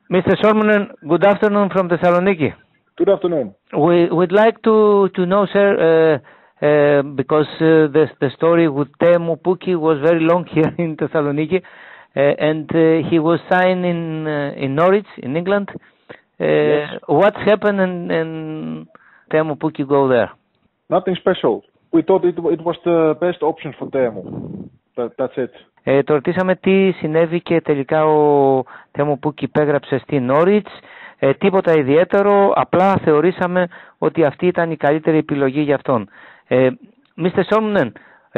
Mr. Sormunen, good afternoon from Thessaloniki. Good afternoon. We'd like to know, sir, because the story with Teemu Pukki was very long here in Thessaloniki, and he was signed in Norwich, in England. Yes. What's happened and Teemu Pukki go there? Nothing special. We thought it was the best option for Teemu. That's it. Το ρωτήσαμε τι συνέβη και τελικά ο Teemu Pukki υπέγραψε στη Norwich. Τίποτα ιδιαίτερο, απλά θεωρήσαμε ότι αυτή ήταν η καλύτερη επιλογή για αυτόν. Mr. Sormunen,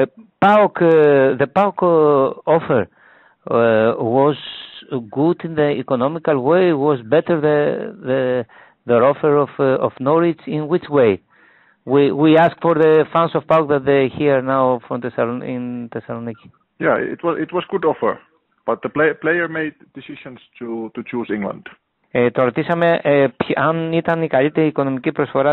the PAOK offer was good in the economical way, was better the offer of Norwich in which way? We ask for the fans of PAOK that they hear now from in Thessaloniki. Yeah, it was good offer, but the player made decisions to choose England. Το ρωτήσαμε αν ήταν η καλύτερη οικονομική προσφορά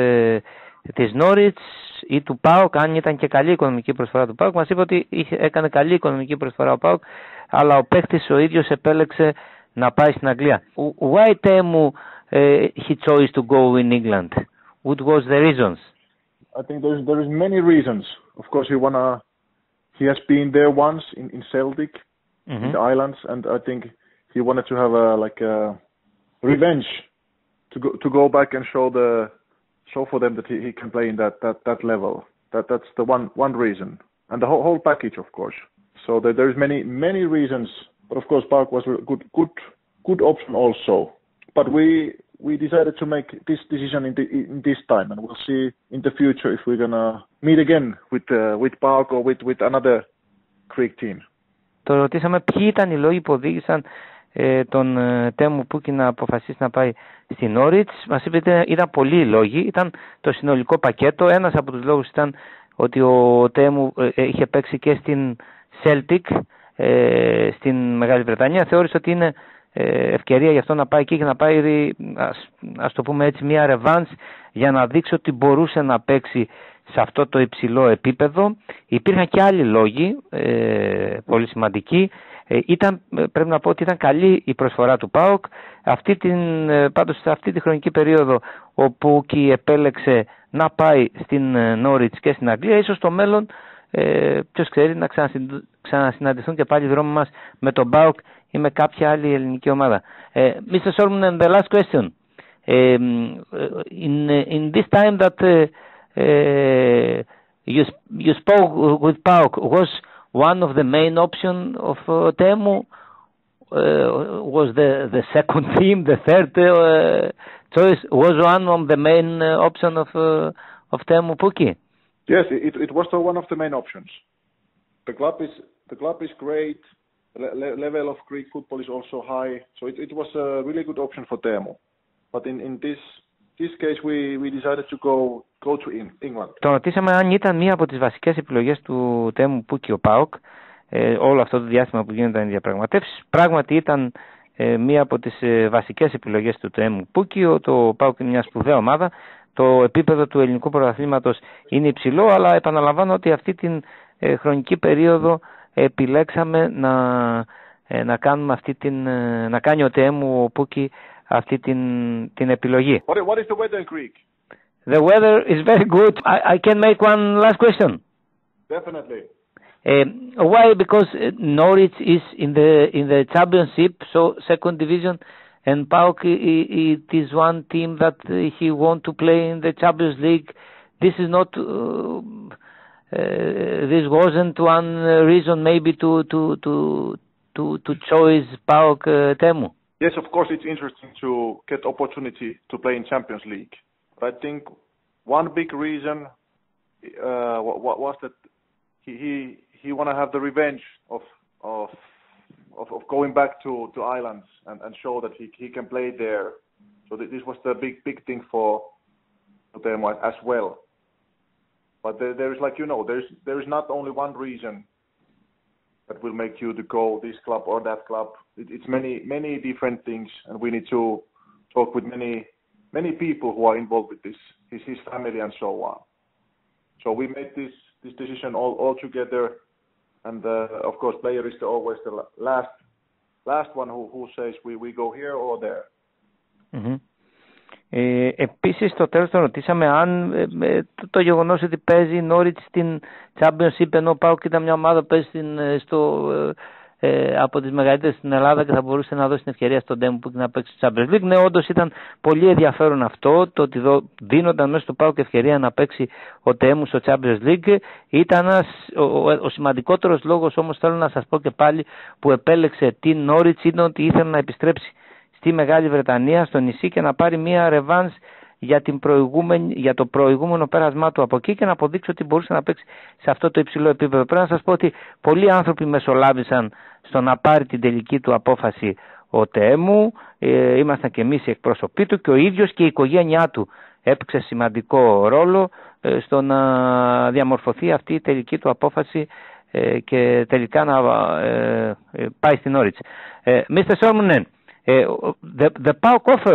της Norwich ή του PAOK, αν ήταν και καλή οικονομική προσφορά του PAOK. Μας είπε ότι έκανε καλή οικονομική προσφορά ο PAOK, αλλά ο παίκτης ο ίδιος επέλεξε να πάει στην Αγγλία. Why Teemu he chose to go in England? What was the reasons? I think there is many reasons. Of course, he has been there once in Celtic, in the islands, and I think he wanted to have a revenge to go back and show for them that he can play in that level. That's the one reason, and the whole package, of course. So there is many reasons, but of course PAOK was a good option also. But we decided to make this decision in this time, and we'll see in the future if we're gonna meet again with PAOK or with another Greek team. Το ρωτήσαμε ποιοι ήταν οι λόγοι που οδήγησαν τον Teemu Pukki να αποφασίσει να πάει στη Norwich. Μας είπε ότι ήταν πολλοί λόγοι, ήταν το συνολικό πακέτο. Ένας από τους λόγους ήταν ότι ο Teemu είχε παίξει και στην Celtic στην Μεγάλη Βρετανία. Θεώρησε ότι είναι ευκαιρία για αυτό να πάει εκεί και να πάει, ας το πούμε έτσι, μια ρεβάνς για να δείξει ότι μπορούσε να παίξει σε αυτό το υψηλό επίπεδο. Υπήρχαν και άλλοι λόγοι πολύ σημαντικοί. Πρέπει να πω ότι ήταν καλή η προσφορά του ΠΑΟΚ. Πάντως σε αυτή τη χρονική περίοδο ο Pukki επέλεξε να πάει στην Norwich και στην Αγγλία. Ίσως στο μέλλον, ποιος ξέρει, να ξανασυναντηθούν και πάλι οι δρόμοι μας με τον ΠΑΟΚ ή με κάποια άλλη ελληνική ομάδα. Mr. Sormunen, the last question. In this time that you spoke with PAOK, was one of the main option of Teemu? Was the second team, the third choice, was one of the main option of Teemu Pukki? Yes, it was one of the main options. The club is great. Level of Greek football is also high, so it was a really good option for Teemu. But in this case, we decided to go to England. Τον ρωτήσαμε αν ήταν μία από τις βασικές επιλογές του Teemu Pukki ο ΠΑΟΚ όλο αυτό το διάστημα που γίνονταν οι διαπραγματεύσεις. Πράγματι ήταν μία από τις βασικές επιλογές του Teemu Pukki. Το ΠΑΟΚ είναι μια σπουδαία ομάδα. Το επίπεδο του ελληνικού πρωταθλήματος είναι υψηλό, αλλά επαναλαμβάνω ότι αυτή την χρονική περίοδο επιλέξαμε να κάνουμε να κάνει ο Teemu Pukki αυτή την επιλογή. What is the weather in Greek? The weather is very good. I can make one last question. Definitely. Why? Because Norwich is in the championship, so second division, and PAOK it is one team that he want to play in the Champions League. This is not. This wasn't one reason maybe to choose PAOK Teemu. Yes, of course it's interesting to get opportunity to play in Champions League. But I think one big reason was that he want to have the revenge of going back to Ireland and show that he can play there. So this was the big thing for them as well. But there is, like, there is not only one reason that will make you to go this club or that club. It's many different things, and we need to talk with many people who are involved with this, his family and so on. So we made this decision all together, and of course player is always the last one who says we go here or there. Mm-hmm. Επίσης στο τέλος τον ρωτήσαμε αν το γεγονός ότι παίζει η Norwich στην Championship ενώ ο ΠΑΟΚ ήταν μια ομάδα που παίζει από τις μεγαλύτερες στην Ελλάδα και θα μπορούσε να δώσει την ευκαιρία στον Τέμου που να παίξει στο Champions League. Ναι, όντως ήταν πολύ ενδιαφέρον αυτό, το ότι δίνονταν μέσα στο ΠΑΟΚ ευκαιρία να παίξει ο Τέμου στο Champions League. Ήταν ο σημαντικότερος λόγος, όμως θέλω να σας πω και πάλι, που επέλεξε την Norwich είναι ότι ήθελε να επιστρέψει στη Μεγάλη Βρετανία, στο νησί και να πάρει μια ρεβάνς για το προηγούμενο πέρασμά του από εκεί και να αποδείξει ότι μπορούσε να παίξει σε αυτό το υψηλό επίπεδο. Πρέπει να σας πω ότι πολλοί άνθρωποι μεσολάβησαν στο να πάρει την τελική του απόφαση ο Τέμου. Ήμασταν και εμείς οι εκπρόσωποι του και ο ίδιος και η οικογένειά του έπαιξε σημαντικό ρόλο στο να διαμορφωθεί αυτή η τελική του απόφαση και τελικά να πάει στην Norwich. Mr. Sormunen, the PAOK offer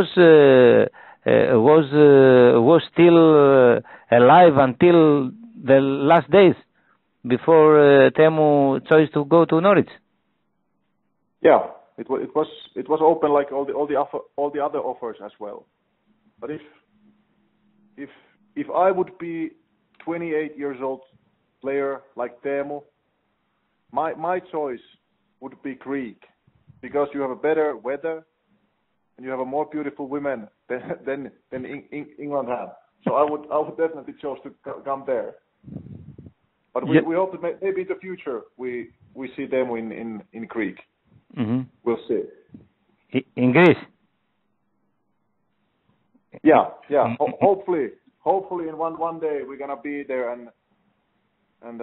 was still alive until the last days before Temu chose to go to Norwich. Yeah, it was open like all the other offers as well. But if I would be 28 years old player like Temu, my choice would be Greek. Because you have a better weather and you have a more beautiful women than England have. So I would definitely choose to come there. But we hope that maybe in the future we see them in Greek. Mm-hmm. We'll see. In Greece? Yeah. Hopefully in one day we're gonna be there and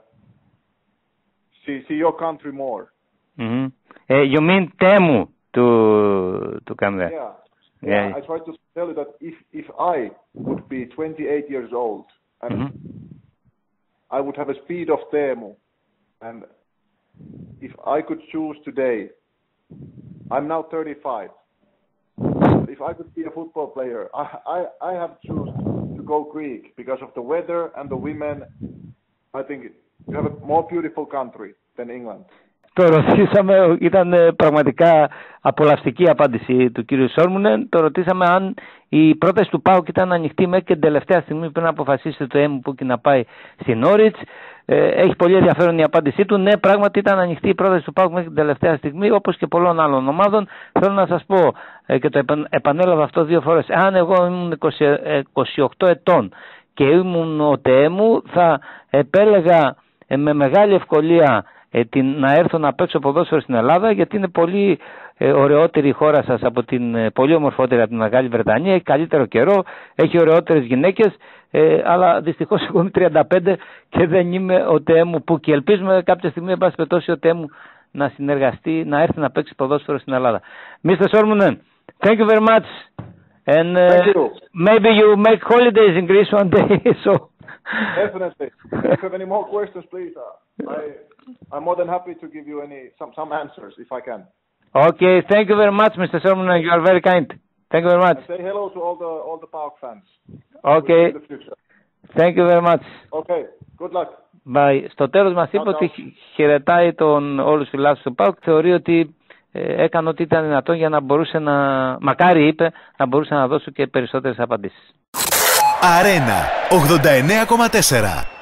see your country more. Mm-hmm. You mean Temu to come there? Yeah. I try to tell you that if I would be 28 years old and mm-hmm. I would have a speed of Temu, and if I could choose today, I'm now 35. If I could be a football player, I have chosen to go Greek because of the weather and the women. I think you have a more beautiful country than England. Το ρωτήσαμε, ήταν πραγματικά απολαυστική απάντηση του κύριου Σόρμουνεν. Το ρωτήσαμε αν η πρόταση του ΠΑΟΚ ήταν ανοιχτή μέχρι και την τελευταία στιγμή πριν αποφασίσει το Έμπουπο να πάει στη Norwich. Έχει πολύ ενδιαφέρον η απάντησή του. Ναι, πράγματι ήταν ανοιχτή η πρόταση του ΠΑΟΚ μέχρι την τελευταία στιγμή, όπως και πολλών άλλων ομάδων. Θέλω να σας πω και το επανέλαβα αυτό 2 φορές. Αν εγώ ήμουν 28 ετών και ήμουν ο Τέμου, θα επέλεγα με μεγάλη ευκολία να έρθω να παίξω ποδόσφαιρο στην Ελλάδα, γιατί είναι πολύ ωραιότερη η χώρα σας από την πολύ ομορφότερη από τη Μεγάλη Βρετανία, έχει καλύτερο καιρό, έχει ωραιότερες γυναίκες, αλλά δυστυχώς εγώ είμαι 35 και δεν είμαι ο Τέμου που, και ελπίζουμε κάποια στιγμή εν πάση περιπτώσει ο Τέμου να συνεργαστεί, να έρθει να παίξει ποδόσφαιρο στην Ελλάδα. Mr. Sormunen, thank you very much and maybe you make holidays in Greece one day. So definitely. If you have any more questions, please. I'm more than happy to give you some answers if I can. Okay, thank you very much, Mr. Sormunen. You are very kind. Thank you very much. And say hello to all the PAOK fans. Okay. Thank you very much. Okay. Good luck. Bye. Στο τέλος μας είπε ότι χαιρετάει όλους τους φιλάθλους του ΠΑΟΚ. Θεωρεί ότι έκανε ό,τι ήταν δυνατόν για να μπορούσε μακάρι είπε, να μπορούσε να δώσει και περισσότερες απαντήσεις. Αρένα 89,4